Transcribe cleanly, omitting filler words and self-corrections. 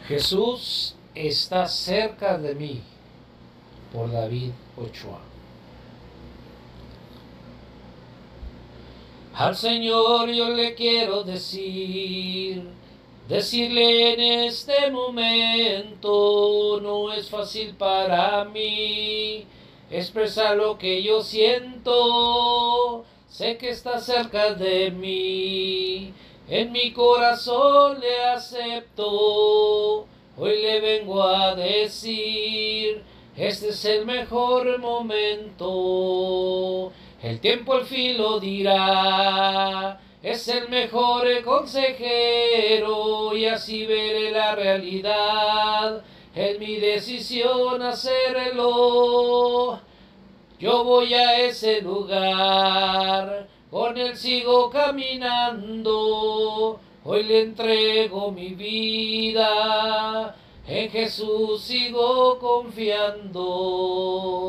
Jesús está cerca de mí, por David Ochoa. Al Señor yo le quiero decirle en este momento, no es fácil para mí expresar lo que yo siento, sé que está cerca de mí, en mi corazón le acepto, hoy le vengo a decir, este es el mejor momento, el tiempo al fin lo dirá, es el mejor consejero y así veré la realidad, es mi decisión hacerlo. Yo voy a ese lugar, con él sigo caminando, hoy le entrego mi vida, en Jesús sigo confiando.